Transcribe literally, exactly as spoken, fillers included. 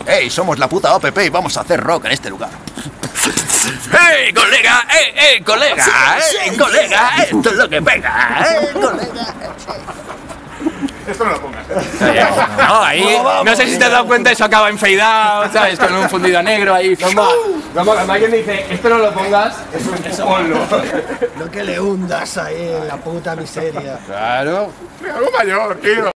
¡Ey, somos la puta O P P y vamos a hacer rock en este lugar! ¡Ey, colega! ¡Ey, ey, colega! ¡Ey, colega! ¡Esto es lo que pega! ¡Ey, colega! Esto no lo pongas. No, ahí, no sé si te has dado cuenta, eso acaba en fade out, ¿sabes? Con un fundido negro ahí. Vamos, vamos, cuando alguien dice, esto no lo pongas, eso ponlo. No que le hundas ahí en la puta miseria. Claro. Algo mayor, tío.